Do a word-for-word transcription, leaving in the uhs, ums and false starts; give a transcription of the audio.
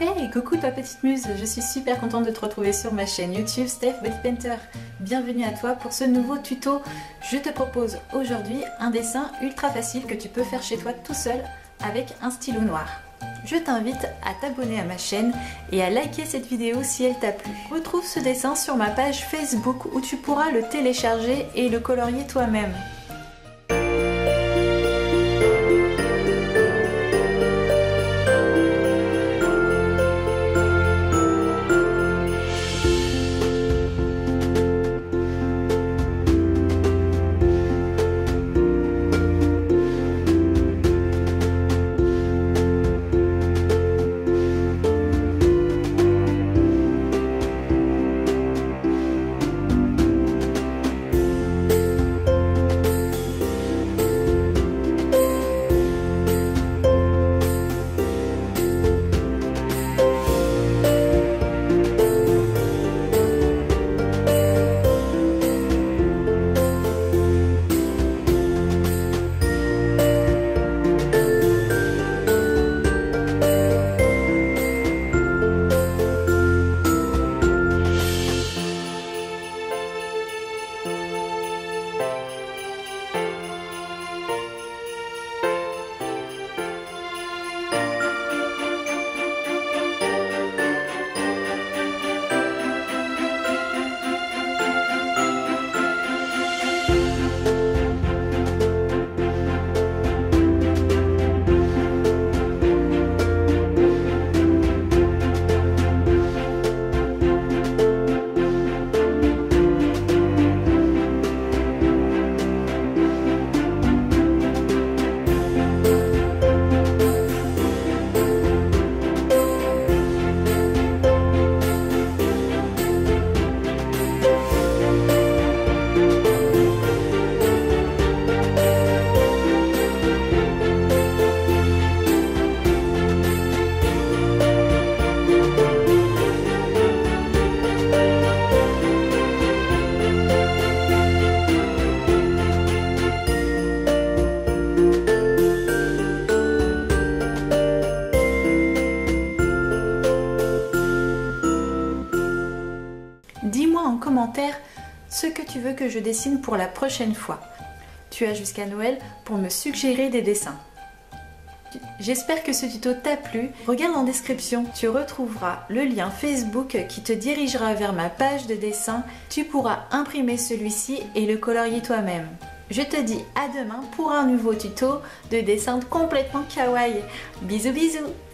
Hey, coucou ta petite muse, je suis super contente de te retrouver sur ma chaîne YouTube Steph Body Painter. Bienvenue à toi pour ce nouveau tuto. Je te propose aujourd'hui un dessin ultra facile que tu peux faire chez toi tout seul avec un stylo noir. Je t'invite à t'abonner à ma chaîne et à liker cette vidéo si elle t'a plu. Retrouve ce dessin sur ma page Facebook où tu pourras le télécharger et le colorier toi-même. Dis-moi en commentaire ce que tu veux que je dessine pour la prochaine fois. Tu as jusqu'à Noël pour me suggérer des dessins. J'espère que ce tuto t'a plu. Regarde en description, tu retrouveras le lien Facebook qui te dirigera vers ma page de dessin. Tu pourras imprimer celui-ci et le colorier toi-même. Je te dis à demain pour un nouveau tuto de dessin complètement kawaii. Bisous bisous!